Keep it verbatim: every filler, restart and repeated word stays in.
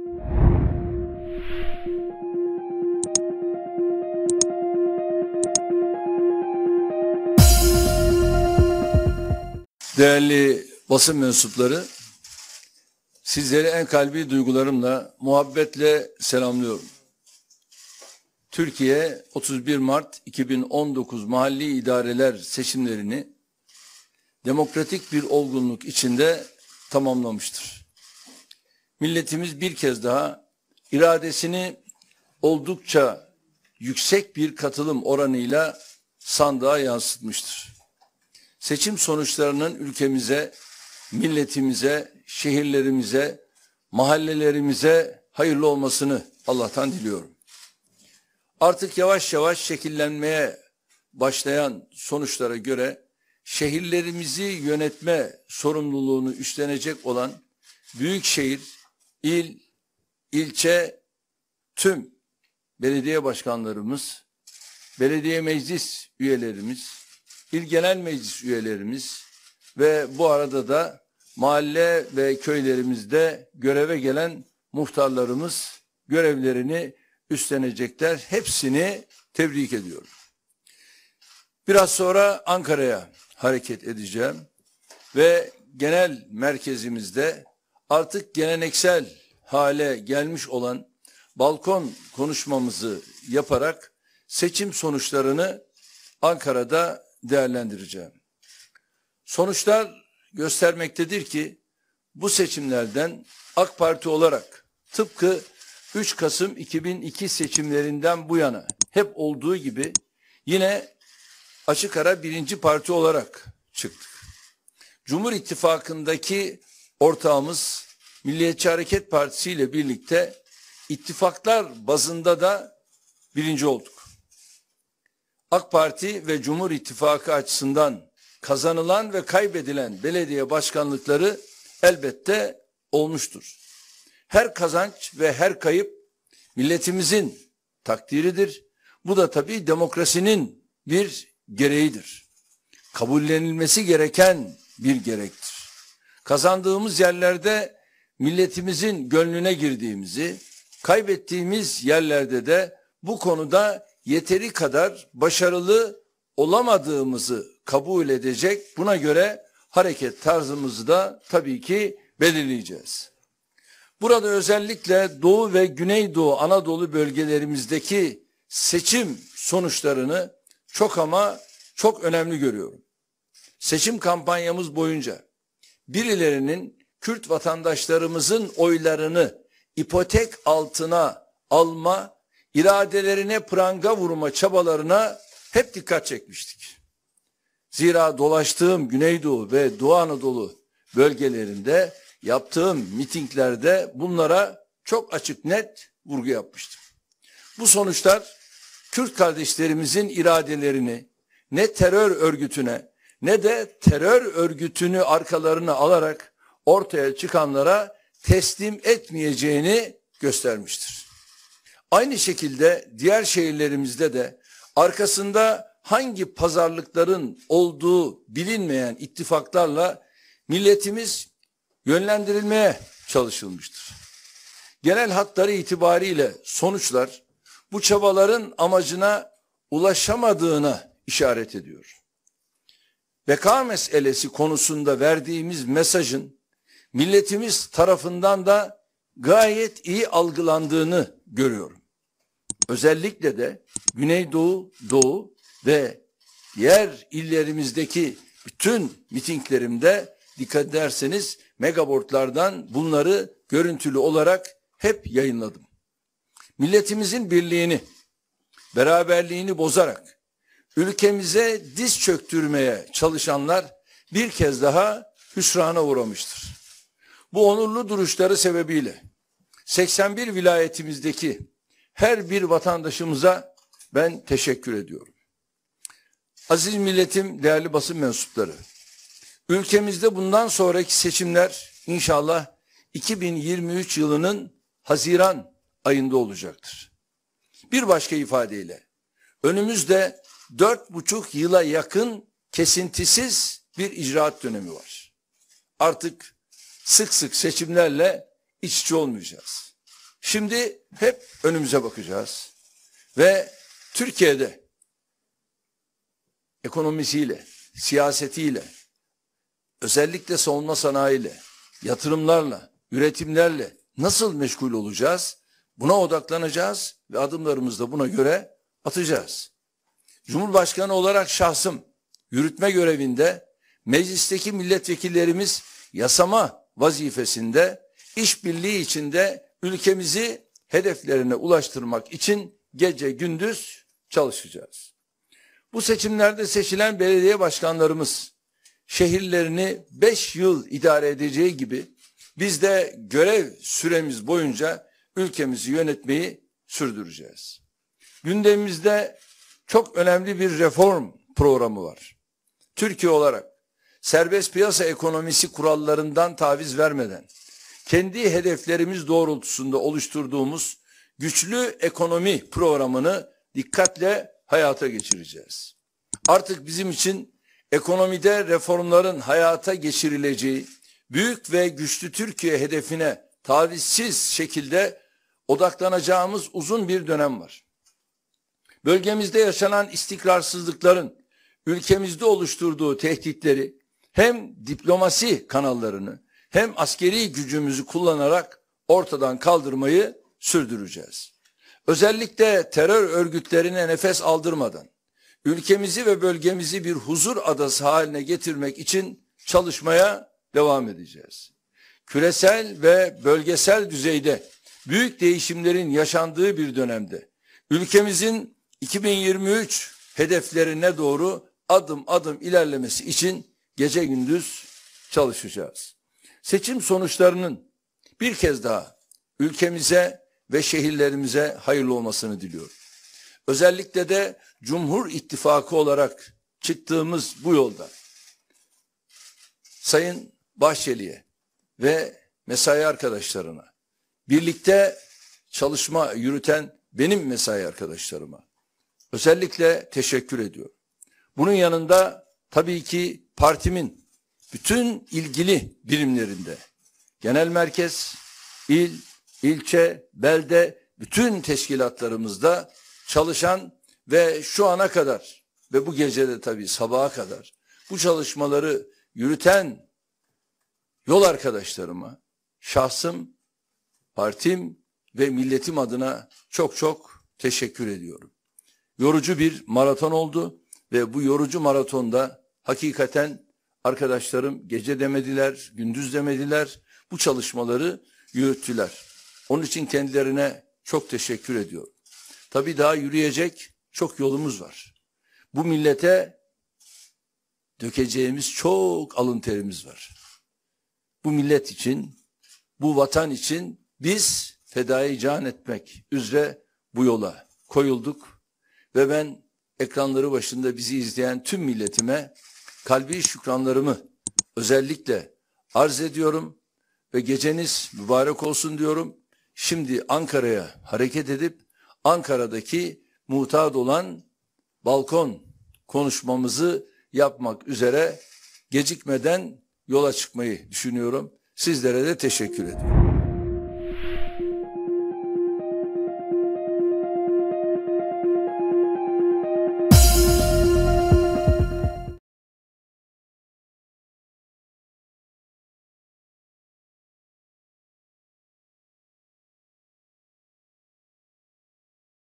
Değerli basın mensupları, sizleri en kalbi duygularımla, muhabbetle selamlıyorum. Türkiye otuz bir Mart iki bin on dokuz mahalli idareler seçimlerini demokratik bir olgunluk içinde tamamlamıştır. Milletimiz bir kez daha iradesini oldukça yüksek bir katılım oranıyla sandığa yansıtmıştır. Seçim sonuçlarının ülkemize, milletimize, şehirlerimize, mahallelerimize hayırlı olmasını Allah'tan diliyorum. Artık yavaş yavaş şekillenmeye başlayan sonuçlara göre şehirlerimizi yönetme sorumluluğunu üstlenecek olan büyükşehir, il, ilçe, tüm belediye başkanlarımız, belediye meclis üyelerimiz, İl Genel Meclis üyelerimiz ve bu arada da mahalle ve köylerimizde göreve gelen muhtarlarımız görevlerini üstlenecekler. Hepsini tebrik ediyorum. Biraz sonra Ankara'ya hareket edeceğim ve genel merkezimizde artık geleneksel hale gelmiş olan balkon konuşmamızı yaparak seçim sonuçlarını Ankara'da değerlendireceğim. Sonuçlar göstermektedir ki bu seçimlerden AK Parti olarak tıpkı üç Kasım iki bin iki seçimlerinden bu yana hep olduğu gibi yine açık ara birinci parti olarak çıktık. Cumhur İttifakı'ndaki ortağımız Milliyetçi Hareket Partisi ile birlikte ittifaklar bazında da birinci olduk. AK Parti ve Cumhur İttifakı açısından kazanılan ve kaybedilen belediye başkanlıkları elbette olmuştur. Her kazanç ve her kayıp milletimizin takdiridir. Bu da tabii demokrasinin bir gereğidir. Kabullenilmesi gereken bir gerektir. Kazandığımız yerlerde milletimizin gönlüne girdiğimizi, kaybettiğimiz yerlerde de bu konuda yeteri kadar başarılı olamadığımızı kabul edecek, buna göre hareket tarzımızı da tabii ki belirleyeceğiz. Burada özellikle Doğu ve Güneydoğu Anadolu bölgelerimizdeki seçim sonuçlarını çok ama çok önemli görüyorum. Seçim kampanyamız boyunca birilerinin Kürt vatandaşlarımızın oylarını ipotek altına alma, iradelerine pranga vurma çabalarına hep dikkat çekmiştik. Zira dolaştığım Güneydoğu ve Doğu Anadolu bölgelerinde yaptığım mitinglerde bunlara çok açık net vurgu yapmıştım. Bu sonuçlar Kürt kardeşlerimizin iradelerini ne terör örgütüne ne de terör örgütünü arkalarına alarak ortaya çıkanlara teslim etmeyeceğini göstermiştir. Aynı şekilde diğer şehirlerimizde de arkasında hangi pazarlıkların olduğu bilinmeyen ittifaklarla milletimiz yönlendirilmeye çalışılmıştır. Genel hatları itibariyle sonuçlar bu çabaların amacına ulaşamadığına işaret ediyor. Beka meselesi konusunda verdiğimiz mesajın milletimiz tarafından da gayet iyi algılandığını görüyorum. Özellikle de Güneydoğu, Doğu ve diğer illerimizdeki bütün mitinglerimde dikkat ederseniz megabortlardan bunları görüntülü olarak hep yayınladım. Milletimizin birliğini, beraberliğini bozarak ülkemize diz çöktürmeye çalışanlar bir kez daha hüsrana uğramıştır. Bu onurlu duruşları sebebiyle seksen bir vilayetimizdeki her bir vatandaşımıza ben teşekkür ediyorum. Aziz milletim, değerli basın mensupları, ülkemizde bundan sonraki seçimler inşallah iki bin yirmi üç yılının Haziran ayında olacaktır. Bir başka ifadeyle önümüzde dört buçuk yıla yakın kesintisiz bir icraat dönemi var. Artık sık sık seçimlerle iç içe olmayacağız. Şimdi hep önümüze bakacağız ve Türkiye'de ekonomisiyle, siyasetiyle, özellikle savunma sanayiyle, yatırımlarla, üretimlerle nasıl meşgul olacağız? Buna odaklanacağız ve adımlarımızı da buna göre atacağız. Cumhurbaşkanı olarak şahsım yürütme görevinde, meclisteki milletvekillerimiz yasama vazifesinde, işbirliği içinde ülkemizi hedeflerine ulaştırmak için gece gündüz çalışacağız. Bu seçimlerde seçilen belediye başkanlarımız şehirlerini beş yıl idare edeceği gibi biz de görev süremiz boyunca ülkemizi yönetmeyi sürdüreceğiz. Gündemimizde çok önemli bir reform programı var. Türkiye olarak serbest piyasa ekonomisi kurallarından taviz vermeden kendi hedeflerimiz doğrultusunda oluşturduğumuz güçlü ekonomi programını dikkatle hayata geçireceğiz. Artık bizim için ekonomide reformların hayata geçirileceği büyük ve güçlü Türkiye hedefine tavizsiz şekilde odaklanacağımız uzun bir dönem var. Bölgemizde yaşanan istikrarsızlıkların ülkemizde oluşturduğu tehditleri hem diplomasi kanallarını hem askeri gücümüzü kullanarak ortadan kaldırmayı sürdüreceğiz. Özellikle terör örgütlerine nefes aldırmadan ülkemizi ve bölgemizi bir huzur adası haline getirmek için çalışmaya devam edeceğiz. Küresel ve bölgesel düzeyde büyük değişimlerin yaşandığı bir dönemde ülkemizin iki bin yirmi üç hedeflerine doğru adım adım ilerlemesi için gece gündüz çalışacağız. Seçim sonuçlarının bir kez daha ülkemize ve şehirlerimize hayırlı olmasını diliyorum. Özellikle de Cumhur İttifakı olarak çıktığımız bu yolda Sayın Bahçeli'ye ve mesai arkadaşlarına, birlikte çalışma yürüten benim mesai arkadaşlarıma özellikle teşekkür ediyorum. Bunun yanında tabii ki partimin bütün ilgili birimlerinde, genel merkez, il, ilçe, belde, bütün teşkilatlarımızda çalışan ve şu ana kadar ve bu gecede tabii sabaha kadar bu çalışmaları yürüten yol arkadaşlarıma, şahsım, partim ve milletim adına çok çok teşekkür ediyorum. Yorucu bir maraton oldu ve bu yorucu maratonda hakikaten arkadaşlarım gece demediler, gündüz demediler, bu çalışmaları yürüttüler. Onun için kendilerine çok teşekkür ediyorum. Tabii daha yürüyecek çok yolumuz var. Bu millete dökeceğimiz çok alın terimiz var. Bu millet için, bu vatan için biz fedai can etmek üzere bu yola koyulduk ve ben ekranları başında bizi izleyen tüm milletime kalbi şükranlarımı özellikle arz ediyorum ve geceniz mübarek olsun diyorum. Şimdi Ankara'ya hareket edip Ankara'daki mutat olan balkon konuşmamızı yapmak üzere gecikmeden yola çıkmayı düşünüyorum. Sizlere de teşekkür ediyorum.